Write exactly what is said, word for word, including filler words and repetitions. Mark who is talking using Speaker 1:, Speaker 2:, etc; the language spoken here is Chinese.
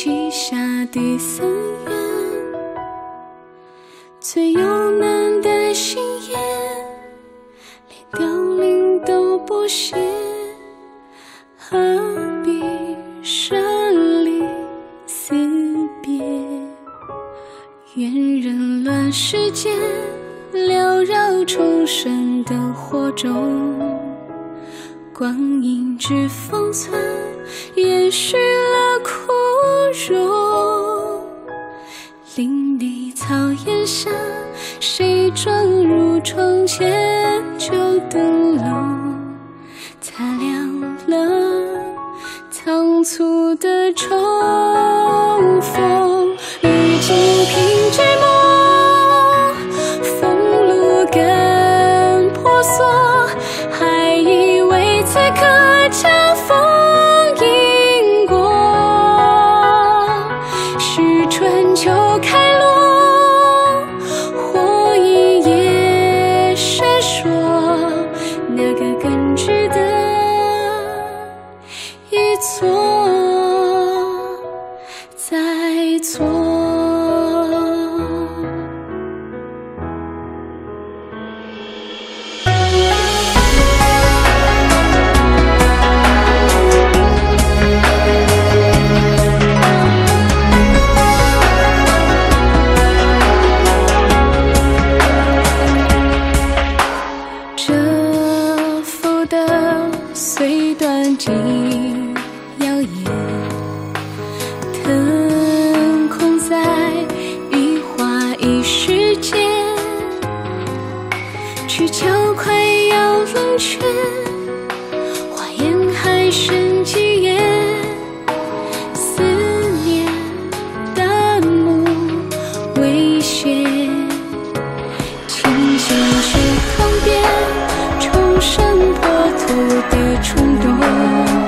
Speaker 1: 旗下第三员，最有难的心眼，连凋零都不屑，何必生离死别？愿人乱世间，缭绕重生的火种，光阴只封存，延续了枯荣。林地草原下，谁撞入窗前旧灯笼，擦亮了仓促的重逢。历经凭纸墨，风露更婆娑，还以为此刻将风迎过。许春秋开落，火一夜闪烁，那个更值得一错再错。这幅的虽短竟耀眼，腾空在一花一世间，曲桥快要冷却，花烟还剩几叶，思念淡漠微歇，清醒是旁边重生破土的冲动。